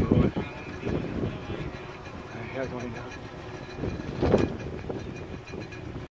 すごい。部屋がいいな。